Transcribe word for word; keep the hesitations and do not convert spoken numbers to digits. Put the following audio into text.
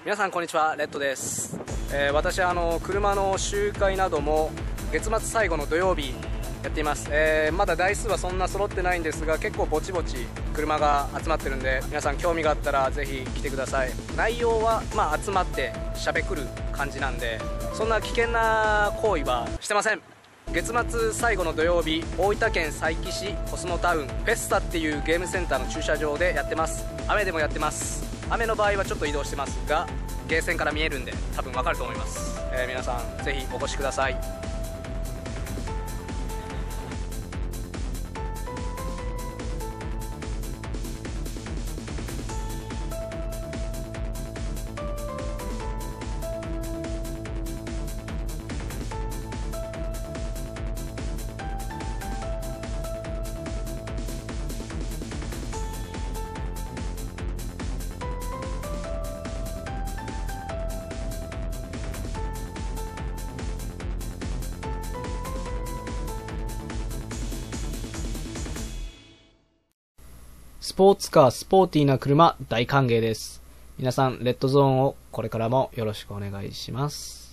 皆さんこんにちは、レッドです。えー、私はあの車の周回なども月末最後の土曜日やっています。えー、まだ台数はそんな揃ってないんですが、結構ぼちぼち車が集まってるんで、皆さん興味があったらぜひ来てください。内容はまあ集まってしゃべくる感じなんで、そんな危険な行為はしてません。月末最後の土曜日、大分県佐伯市コスモタウンフェスタっていうゲームセンターの駐車場でやってます。雨でもやってます。雨の場合はちょっと移動してますが、ゲーセンから見えるんで多分わかると思います。えー、皆さんぜひお越しください。スポーツカー、スポーティーな車、大歓迎です。皆さん、レッドゾーンをこれからもよろしくお願いします。